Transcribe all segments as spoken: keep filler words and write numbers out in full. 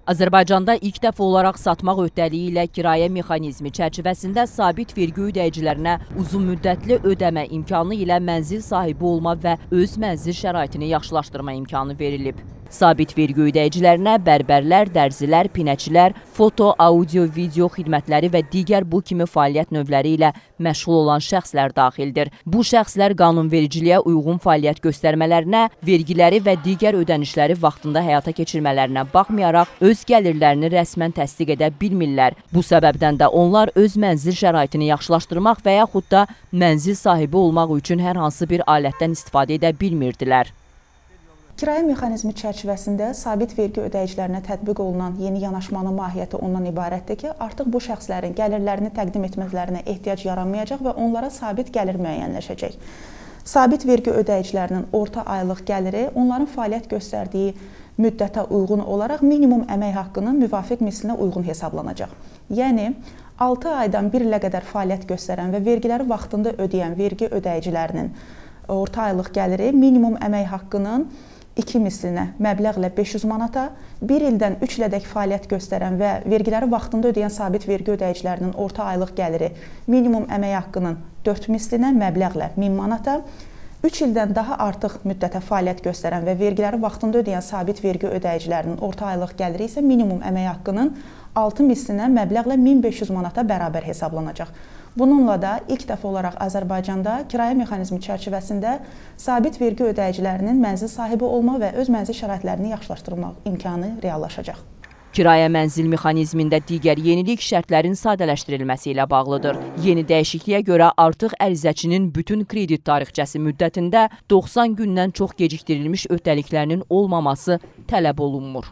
Azərbaycanda ilk dəfə olaraq satmaq öhdəliyi ilə kirayə mexanizmi çərçivəsində sabit vergi ödəyicilərinə uzun müddətli ödəmə imkanı ilə mənzil sahibi olma və öz mənzil şəraitini yaxşılaşdırma imkanı verilib. Sabit vergi ödəyicilərinə bərbərlər, dərzilər, pinəçilər, foto, audio, video xidmətləri və digər bu kimi fəaliyyət növləri ilə məşğul olan şəxslər daxildir. Bu şəxslər qanunvericiliyə uyğun fəaliyyət göstərmələrinə, vergiləri və digər ödənişləri vaxtında həyata keçirmələrinə baxmayaraq öz gəlirlərini rəsmən təsdiq edə bilmirlər. Bu səbəbdən də onlar öz mənzil şəraitini yaxşılaşdırmaq və yaxud da mənzil sahibi olmaq üçün hər hansı bir alətdən istifadə edə bilmirdilər. Kirayə mexanizmi çərçivəsində sabit vergi ödəyicilərinə tətbiq olunan yeni yanaşmanın mahiyyəti ondan ibarətdir ki, artıq bu şəxslərin gəlirlərini təqdim etmələrinə ehtiyac yaranmayacaq və onlara sabit gəlir müəyyənləşəcək. Sabit vergi ödəyicilərinin orta aylıq gəliri onların fəaliyyət göstərdiyi müddətə uyğun olaraq minimum əmək haqqının müvafiq mislinə uyğun hesablanacaq. Yəni, altı aydan bir ilə qədər fəaliyyət göstərən və vergiləri vaxtında ödəyən vergi ödəyicilərinin orta aylıq gəliri minimum əmək haqqının iki mislinə məbləğlə beş yüz manata, bir ildən üç ilədək fəaliyyət göstərən və vergiləri vaxtında ödəyən sabit vergi ödəyicilərinin orta aylıq gəliri minimum əmək haqqının dörd mislinə məbləğlə min manata, üç ildən daha artıq müddətə fəaliyyət göstərən və vergiləri vaxtında ödəyən sabit vergi ödəyicilərinin orta aylıq gəliri isə minimum əmək haqqının altı mislinə məbləğlə min beş yüz manata bərabər hesablanacaq. Bununla da ilk dəfə olaraq Azərbaycanda kirayə mexanizmi çərçivəsində sabit vergi ödəyicilərinin mənzil sahibi olma və öz mənzil şəraitlərini yaxşılaşdırmaq imkanı reallaşacaq. Kirayə mənzil mexanizmində digər yenilik şərtlərin sadələşdirilməsi ilə bağlıdır. Yeni dəyişikliyə görə artıq ərizəçinin bütün kredit tarixçəsi müddətində doxsan gündən çox gecikdirilmiş öhdəliklərinin olmaması tələb olunmur.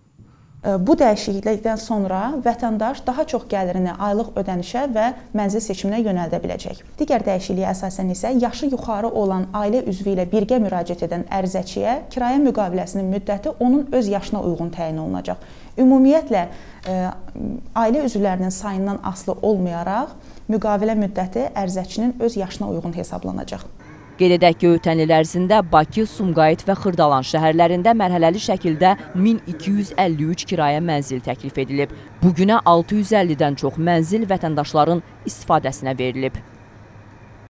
Bu dəyişiklikdən sonra vətəndaş daha çox gəlirini aylıq ödənişə və mənzil seçiminə yönəldə biləcək. Digər dəyişikliyə əsasən isə yaşı yuxarı olan ailə üzvü ilə birgə müraciət edən ərizəçiyə kirayə müqaviləsinin müddəti onun öz yaşına uyğun təyin olunacaq. Ümumiyyətlə, ailə üzvlərinin sayından asılı olmayaraq müqavilə müddəti ərizəçinin öz yaşına uyğun hesablanacaq. Qeyd edək ki, ötən il ərzində Bakı, Sumqayıt və Xırdalan şəhərlərində mərhələli şəkildə min iki yüz əlli üç kirayə mənzil təklif edilib. Bugünə altı yüz əllidən çox mənzil vətəndaşların istifadəsinə verilib.